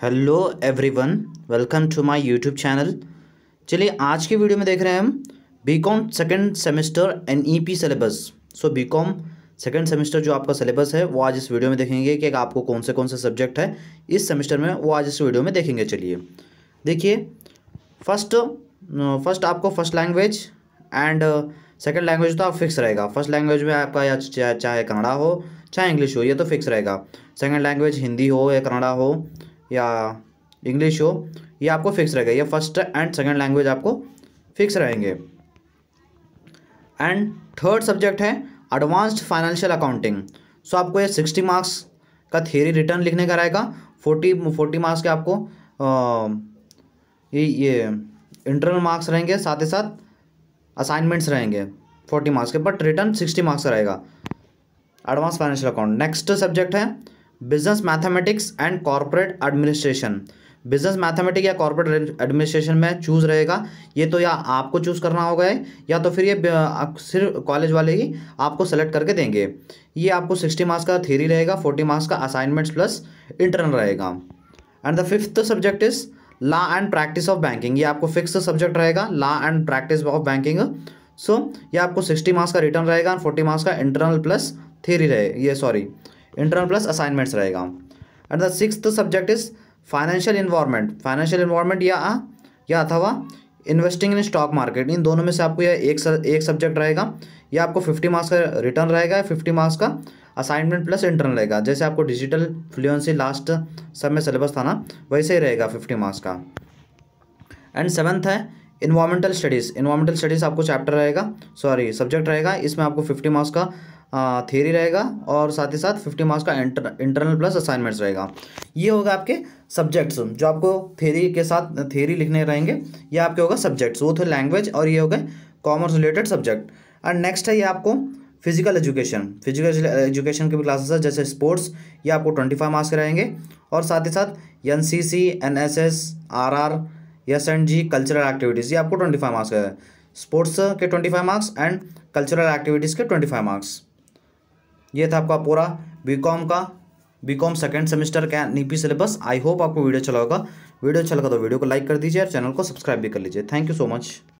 Hello everyone, welcome to my YouTube channel. चलिए आज की वीडियो में देख रहे हैं हम BCom second semester NEP syllabus. BCom second semester जो आपका सिलेबस है वो आज इस वीडियो में देखेंगे कि आपको कौन से सब्जेक्ट है इस सेमेस्टर में, वो आज इस वीडियो में देखेंगे। चलिए देखिए, फर्स्ट आपको first language and second language तो आप फिक्स रहेगा। फर्स्ट लैंग्वेज में आपका या चाहे कन्नड़ा हो चाहे इंग्लिश हो, ये तो फिक्स रहेगा। सेकंड लैंग्वेज हिंदी हो या कन्नड़ा हो या इंग्लिश हो, ये आपको फिक्स रहेगा। ये फर्स्ट एंड सेकंड लैंग्वेज आपको फिक्स रहेंगे। एंड थर्ड सब्जेक्ट है एडवांस्ड फाइनेंशियल अकाउंटिंग। आपको ये 60 मार्क्स का थियरी रिटर्न लिखने का रहेगा। 40 मार्क्स के आपको ये इंटरनल मार्क्स रहेंगे, साथ ही साथ असाइनमेंट्स रहेंगे 40 मार्क्स के, बट रिटर्न 60 मार्क्स का रहेगा advance financial account. Next subject है business mathematics and corporate administration. Business mathematics या कॉर्पोरेट एडमिनिस्ट्रेशन में चूज़ रहेगा। ये तो या आपको चूज़ करना होगा या तो फिर ये सिर्फ कॉलेज वाले ही आपको सेलेक्ट करके देंगे। ये आपको 60 मार्क्स का थ्योरी रहेगा, 40 मार्क्स का असाइनमेंट्स प्लस इंटरनल रहेगा। And the fifth subject is law and practice of banking. ये आपको फिक्स सब्जेक्ट रहेगा, law and practice of banking. ये आपको 60 मार्क्स का रिटर्न रहेगा, 40 मार्क्स का internal plus theory internal plus assignments रहेगा। And the sixth subject is financial environment. Financial environment या अथवा इन्वेस्टिंग इन स्टॉक मार्केट, इन दोनों में से आपको यह एक सब्जेक्ट रहेगा। यह आपको 50 मार्क्स का रिटर्न रहेगा, 50 मार्क्स का असाइनमेंट प्लस इंटरनल रहेगा। जैसे आपको डिजिटल फ्लुएंसी लास्ट सब में सिलेबस था ना, वैसे ही रहेगा 50 मार्क्स का। एंड सेवन्थ है इन्वायरमेंटल स्टडीज़। इन्वायरमेंटल स्टडीज़ आपको चैप्टर रहेगा, सब्जेक्ट रहेगा। इसमें आपको 50 मार्क्स का थियरी रहेगा और साथ ही साथ 50 मार्क्स का इंटरनल प्लस असाइनमेंट्स रहेगा। ये होगा आपके सब्जेक्ट्स जो आपको थियरी के साथ थियरी लिखने रहेंगे। ये आपके होगा सब्जेक्ट्स, वो थे लैंग्वेज और ये हो गए commerce related subject. And next है ये आपको फिजिकल एजुकेशन के भी क्लासेस है, जैसे स्पोर्ट्स, ये आपको 25 मार्क्स के रहेंगे। और साथ ही साथ NCC, NSS, RR, SNG cultural activities, ये आपको 25 मार्क्स का है। स्पोर्ट्स के 25 मार्क्स एंड कल्चरल एक्टिविटीज़ के 25 मार्क्स। ये था आपका पूरा बीकॉम सेकंड सेमेस्टर का एनईपी सिलेबस। आई होप आपको वीडियो अच्छा लगा। वीडियो अच्छा लगा तो वीडियो को लाइक कर दीजिए और चैनल को सब्सक्राइब भी कर लीजिए। Thank you so much.